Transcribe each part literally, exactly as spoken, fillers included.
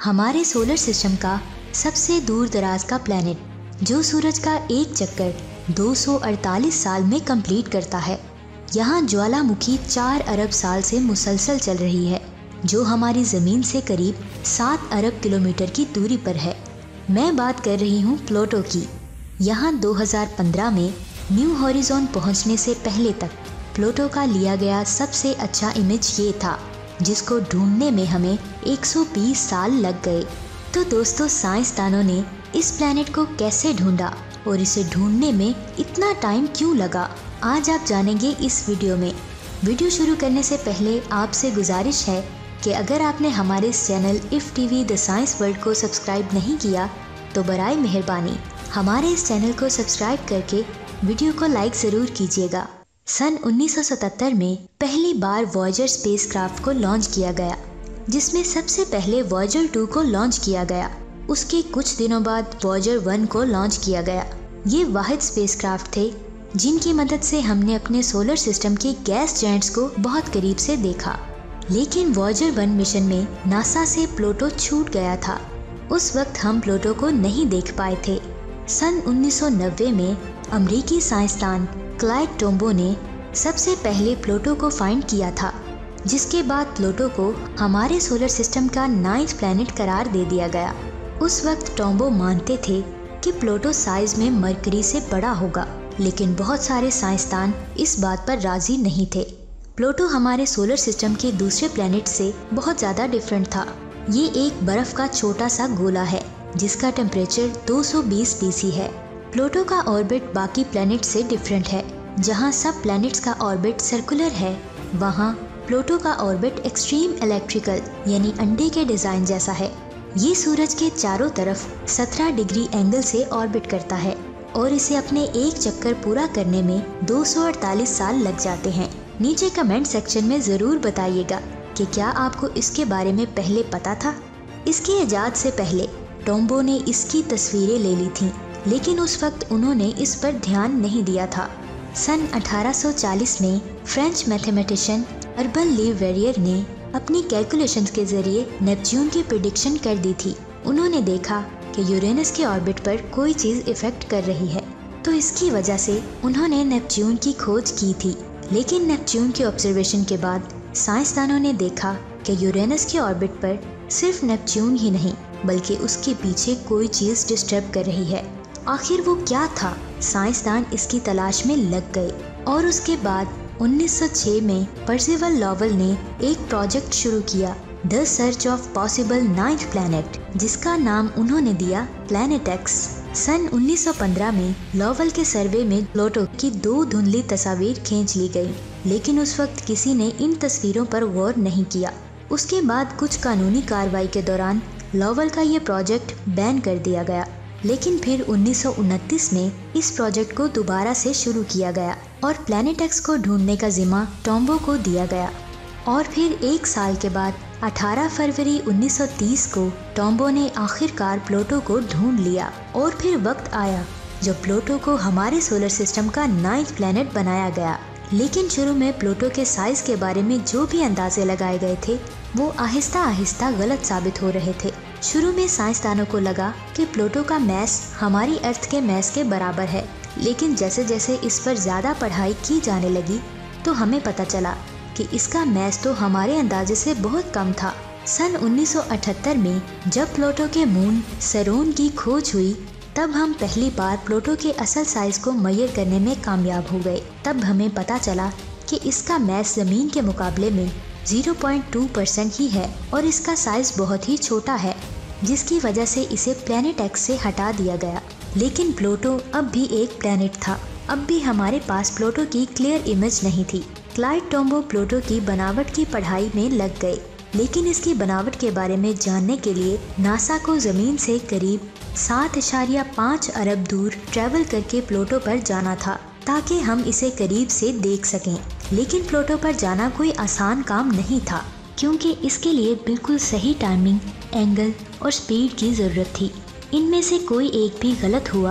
हमारे solar system का सबसे दूर दराज का प्लैनेट, जो सूरज का एक चक्कर दो सौ अड़तालीस साल में कंप्लीट करता है। यहाँ ज्वालामुखी चार अरब साल से मुसलसल चल रही है, जो हमारी ज़मीन से करीब सात अरब किलोमीटर की दूरी पर है। मैं बात कर रही हूँ प्लूटो की। यहाँ दो हज़ार पंद्रह में न्यू हॉरिज़ॉन पहुँचने से पहले तक प्लूटो का लिया गया सबसे अच्छा इमेज ये था, जिसको ढूंढने में हमें एक सौ बीस साल लग गए। तो दोस्तों, साइंसदानों ने इस प्लैनेट को कैसे ढूंढा और इसे ढूंढने में इतना टाइम क्यों लगा, आज आप जानेंगे इस वीडियो में। वीडियो शुरू करने से पहले आपसे गुजारिश है कि अगर आपने हमारे इस channel if TV the science world को सब्सक्राइब नहीं किया तो बराए मेहरबानी हमारे इस चैनल को सब्सक्राइब करके वीडियो को लाइक ज़रूर कीजिएगा। सन उन्नीस सौ सतहत्तर में पहली बार वॉयेजर स्पेसक्राफ्ट को लॉन्च किया गया, जिसमें सबसे पहले वॉयेजर टू को लॉन्च किया गया। उसके कुछ दिनों बाद वॉयेजर वन को लॉन्च किया गया। ये वाहिद स्पेसक्राफ्ट थे जिनकी मदद से हमने अपने सोलर सिस्टम के गैस जायंट्स को बहुत करीब से देखा। लेकिन वॉयेजर वन मिशन में नासा से प्लूटो छूट गया था। उस वक्त हम प्लूटो को नहीं देख पाए थे। सन उन्नीस सौ नब्बे में अमरीकी साइंसदान क्लाइड टोम्बो ने सबसे पहले प्लूटो को फाइंड किया था, जिसके बाद प्लूटो को हमारे सोलर सिस्टम का नाइन्थ प्लैनेट करार दे दिया गया। उस वक्त टोम्बो मानते थे कि प्लूटो साइज में मरकरी से बड़ा होगा, लेकिन बहुत सारे साइंसदान इस बात पर राजी नहीं थे। प्लूटो हमारे सोलर सिस्टम के दूसरे प्लैनेट से बहुत ज़्यादा डिफरेंट था। ये एक बर्फ का छोटा सा गोला है जिसका टेम्परेचर दो सौ बीस डिग्री है। प्लूटो का ऑर्बिट बाकी प्लैनेट से डिफरेंट है। जहाँ सब प्लैनेट्स का ऑर्बिट सर्कुलर है, वहाँ प्लूटो का ऑर्बिट एक्सट्रीम इलेक्ट्रिकल यानी अंडे के डिज़ाइन जैसा है। ये सूरज के चारों तरफ सत्रह डिग्री एंगल से ऑर्बिट करता है और इसे अपने एक चक्कर पूरा करने में दो सौ अड़तालीस साल लग जाते हैं। नीचे कमेंट सेक्शन में ज़रूर बताइएगा कि क्या आपको इसके बारे में पहले पता था। इसके इजाद से पहले टोम्बो ने इसकी तस्वीरें ले ली थीं, लेकिन उस वक्त उन्होंने इस पर ध्यान नहीं दिया था। सन अठारह सौ चालीस में फ्रेंच मैथमेटिशियन अर्बन लीवेरियर ने अपनी कैलकुलेशंस के जरिए नेपच्यून की प्रिडिक्शन कर दी थी। उन्होंने देखा कि यूरेनस के ऑर्बिट पर कोई चीज़ इफेक्ट कर रही है, तो इसकी वजह से उन्होंने नेपच्यून की खोज की थी। लेकिन नेपच्यून के ऑब्जर्वेशन के बाद साइंसदानों ने देखा कि यूरेनस के ऑर्बिट पर सिर्फ नेपच्यून ही नहीं बल्कि उसके पीछे कोई चीज़ डिस्टर्ब कर रही है। आखिर वो क्या था? साइंसदान इसकी तलाश में लग गए और उसके बाद उन्नीस सौ छह में पर्सिवल लॉवेल ने एक प्रोजेक्ट शुरू किया, the search of possible ninth planet, जिसका नाम उन्होंने दिया प्लैनेट एक्स। सन उन्नीस सौ पंद्रह में लॉवेल के सर्वे में प्लूटो की दो धुंधली तस्वीर खींच ली गई, लेकिन उस वक्त किसी ने इन तस्वीरों पर गौर नहीं किया। उसके बाद कुछ कानूनी कार्रवाई के दौरान लॉवेल का ये प्रोजेक्ट बैन कर दिया गया। लेकिन फिर उन्नीस सौ उनतीस में इस प्रोजेक्ट को दोबारा से शुरू किया गया और प्लैनेट एक्स को ढूंढने का जिम्मा टोम्बो को दिया गया। और फिर एक साल के बाद अठारह फरवरी उन्नीस सौ तीस को टोम्बो ने आखिरकार प्लूटो को ढूंढ लिया और फिर वक्त आया जब प्लूटो को हमारे सोलर सिस्टम का नाइन्थ प्लैनेट बनाया गया। लेकिन शुरू में प्लूटो के साइज के बारे में जो भी अंदाजे लगाए गए थे वो आहिस्ता आहिस्ता गलत साबित हो रहे थे। शुरू में साइंसदानों को लगा कि प्लूटो का मैस हमारी अर्थ के मैस के बराबर है, लेकिन जैसे जैसे इस पर ज़्यादा पढ़ाई की जाने लगी तो हमें पता चला कि इसका मैस तो हमारे अंदाजे से बहुत कम था। सन उन्नीस सौ अठहत्तर में जब प्लूटो के मून सेरोन की खोज हुई, तब हम पहली बार प्लूटो के असल साइज को मेजर करने में कामयाब हो गए। तब हमें पता चला कि इसका मैस ज़मीन के मुकाबले में ज़ीरो पॉइंट टू परसेंट ही है और इसका साइज बहुत ही छोटा है, जिसकी वजह से इसे प्लैनेट एक्स से हटा दिया गया। लेकिन प्लूटो अब भी एक प्लैनेट था। अब भी हमारे पास प्लूटो की क्लियर इमेज नहीं थी। क्लाइड टोम्बो प्लूटो की बनावट की पढ़ाई में लग गए, लेकिन इसकी बनावट के बारे में जानने के लिए नासा को ज़मीन से करीब सात इशारिया पाँच अरब दूर ट्रैवल करके प्लूटो पर जाना था ताकि हम इसे करीब से देख सकें। लेकिन प्लूटो पर जाना कोई आसान काम नहीं था, क्योंकि इसके लिए बिल्कुल सही टाइमिंग, एंगल और स्पीड की ज़रूरत थी। इनमें से कोई एक भी गलत हुआ तो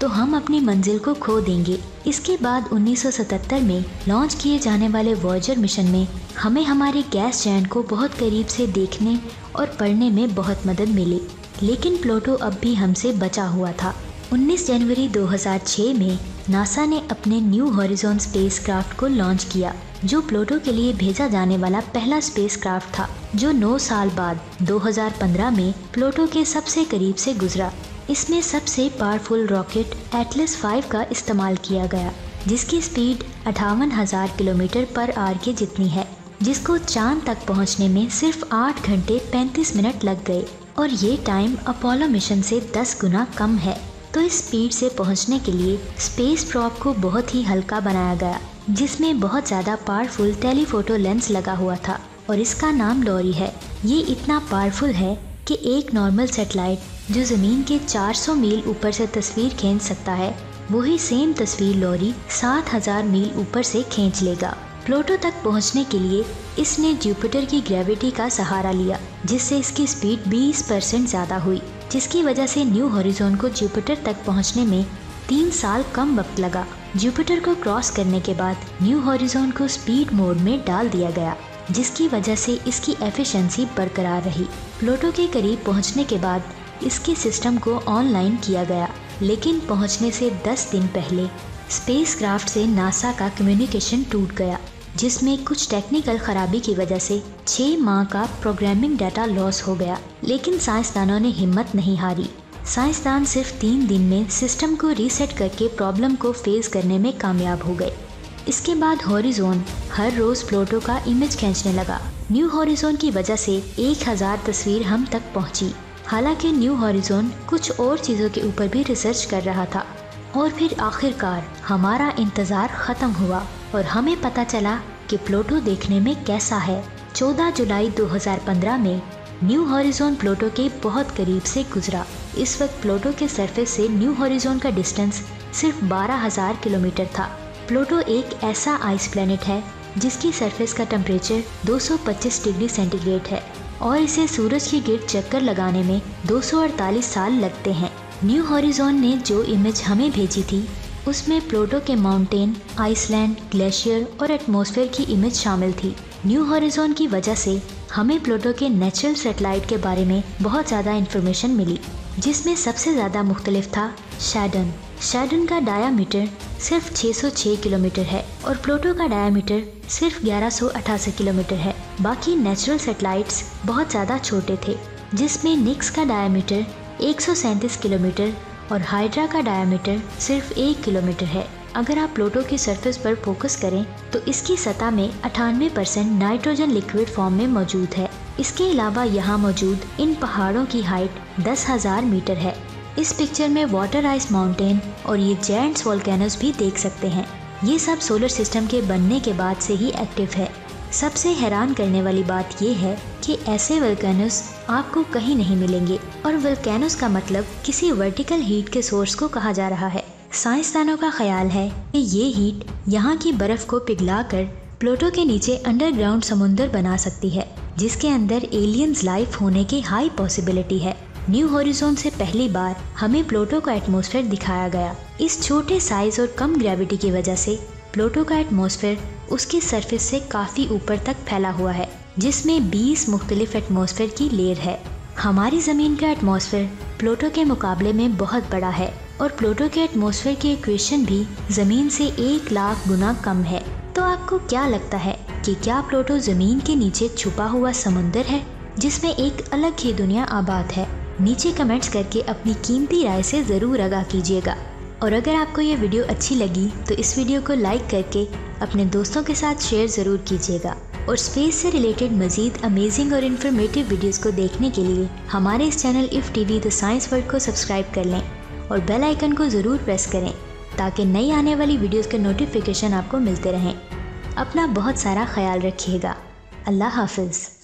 तो हम अपनी मंजिल को खो देंगे। इसके बाद उन्नीस सौ सतहत्तर में लॉन्च किए जाने वाले वॉयेजर मिशन में हमें हमारे गैस जैंट को बहुत करीब से देखने और पढ़ने में बहुत मदद मिली, लेकिन प्लूटो अब भी हमसे बचा हुआ था। उन्नीस जनवरी दो हज़ार छह में नासा ने अपने न्यू हॉरिजॉन स्पेसक्राफ्ट को लॉन्च किया, जो प्लूटो के लिए भेजा जाने वाला पहला स्पेसक्राफ्ट था, जो नौ साल बाद दो हज़ार पंद्रह में प्लूटो के सबसे करीब से गुजरा। इसमें सबसे पावरफुल रॉकेट एटलस फाइव का इस्तेमाल किया गया, जिसकी स्पीड अट्ठावन हज़ार किलोमीटर पर आवर के जितनी है, जिसको चांद तक पहुंचने में सिर्फ आठ घंटे पैंतीस मिनट लग गए और ये टाइम अपोलो मिशन से दस गुना कम है। तो इस स्पीड से पहुंचने के लिए स्पेस प्रॉप को बहुत ही हल्का बनाया गया, जिसमें बहुत ज़्यादा पावरफुल टेलीफोटो लेंस लगा हुआ था और इसका नाम लॉरी है। ये इतना पावरफुल है कि एक नॉर्मल सैटेलाइट जो ज़मीन के चार सौ मील ऊपर से तस्वीर खींच सकता है, वही सेम तस्वीर लॉरी सात हज़ार मील ऊपर से खींच लेगा। प्लूटो तक पहुंचने के लिए इसने जुपिटर की ग्रेविटी का सहारा लिया, जिससे इसकी स्पीड बीस परसेंट ज़्यादा हुई, जिसकी वजह से न्यू हॉरिजॉन को जुपिटर तक पहुंचने में तीन साल कम वक्त लगा। जुपिटर को क्रॉस करने के बाद न्यू हॉरिजॉन को स्पीड मोड में डाल दिया गया, जिसकी वजह से इसकी एफिशिएंसी बरकरार रही। प्लूटो के करीब पहुंचने के बाद इसके सिस्टम को ऑनलाइन किया गया, लेकिन पहुंचने से दस दिन पहले स्पेसक्राफ्ट से नासा का कम्युनिकेशन टूट गया, जिसमें कुछ टेक्निकल खराबी की वजह से छः माह का प्रोग्रामिंग डाटा लॉस हो गया। लेकिन साइंसदानों ने हिम्मत नहीं हारी। साइंसदान सिर्फ तीन दिन में सिस्टम को रीसेट करके प्रॉब्लम को फेस करने में कामयाब हो गए। इसके बाद हॉरिजॉन हर रोज़ प्लूटो का इमेज खींचने लगा। न्यू हॉरिजॉन की वजह से एक हज़ार तस्वीर हम तक पहुंची। हालांकि न्यू हॉरिजॉन कुछ और चीज़ों के ऊपर भी रिसर्च कर रहा था और फिर आखिरकार हमारा इंतज़ार ख़त्म हुआ और हमें पता चला कि प्लूटो देखने में कैसा है। चौदह जुलाई दो हज़ार पंद्रह में न्यू हॉरिजॉन प्लूटो के बहुत करीब से गुजरा। इस वक्त प्लूटो के सरफेस से न्यू हॉरिजॉन का डिस्टेंस सिर्फ बारह हज़ार किलोमीटर था। प्लूटो एक ऐसा आइस प्लैनेट है जिसकी सरफेस का टेम्परेचर दो सौ पच्चीस डिग्री सेंटीग्रेड है और इसे सूरज के गिर्द चक्कर लगाने में दो सौ अड़तालीस साल लगते हैं। न्यू हॉरिजॉन ने जो इमेज हमें भेजी थी, उसमें प्लूटो के माउंटेन, आइसलैंड, ग्लेशियर और एटमॉस्फेयर की इमेज शामिल थी। न्यू हॉरिजॉन की वजह से हमें प्लूटो के नेचुरल सैटेलाइट के बारे में बहुत ज़्यादा इन्फॉर्मेशन मिली, जिसमें सबसे ज़्यादा मुख्तलिफ था शैडन। शैडन का डायामीटर सिर्फ छह सौ छह किलोमीटर है और प्लूटो का डायामीटर सिर्फ ग्यारह सौ अठासी किलोमीटर है। बाकी नेचुरल सैटेलाइट्स बहुत ज़्यादा छोटे थे, जिसमें निक्स का डायामीटर एक सौ सैंतीस किलोमीटर और हाइड्रा का डायामीटर सिर्फ एक किलोमीटर है। अगर आप प्लूटो की सरफेस पर फोकस करें तो इसकी सतह में अट्ठानवे परसेंट नाइट्रोजन लिक्विड फॉर्म में मौजूद है। इसके अलावा यहाँ मौजूद इन पहाड़ों की हाइट दस हज़ार मीटर है। इस पिक्चर में वाटर आइस माउंटेन और ये जायंट्स वोल्केनोस भी देख सकते हैं। ये सब सोलर सिस्टम के बनने के बाद से ही एक्टिव है। सबसे हैरान करने वाली बात ये है कि ऐसे वोल्केनोस आपको कहीं नहीं मिलेंगे और वोल्केनोस का मतलब किसी वर्टिकल हीट के सोर्स को कहा जा रहा है। साइंसदानों का ख्याल है कि ये हीट यहाँ की बर्फ को पिघलाकर प्लूटो के नीचे अंडरग्राउंड समुंदर बना सकती है, जिसके अंदर एलियंस लाइफ होने की हाई पॉसिबिलिटी है। न्यू हॉरिजॉन से पहली बार हमें प्लूटो का एटमॉस्फेयर दिखाया गया। इस छोटे साइज और कम ग्रेविटी की वजह से प्लूटो का एटमॉस्फेयर उसकी सरफेस से काफ़ी ऊपर तक फैला हुआ है, जिसमें बीस मुख्तलिफ एटमॉस्फेयर की लेयर है। हमारी ज़मीन का एटमॉस्फेयर प्लूटो के मुकाबले में बहुत बड़ा है और प्लूटो के एटमॉस्फेयर की इक्वेशन भी ज़मीन से एक लाख गुना कम है। तो आपको क्या लगता है कि क्या प्लूटो ज़मीन के नीचे छुपा हुआ समुंदर है जिसमें एक अलग ही दुनिया आबाद है? नीचे कमेंट्स करके अपनी कीमती राय से ज़रूर आगाह कीजिएगा। और अगर आपको ये वीडियो अच्छी लगी तो इस वीडियो को लाइक करके अपने दोस्तों के साथ शेयर ज़रूर कीजिएगा। और स्पेस से रिलेटेड मज़ीद अमेजिंग और इन्फॉर्मेटिव वीडियोस को देखने के लिए हमारे इस channel if TV the science world को सब्सक्राइब कर लें और बेल आइकन को ज़रूर प्रेस करें ताकि नई आने वाली वीडियोस के नोटिफिकेशन आपको मिलते रहें। अपना बहुत सारा ख्याल रखिएगा। अल्लाह हाफिज़।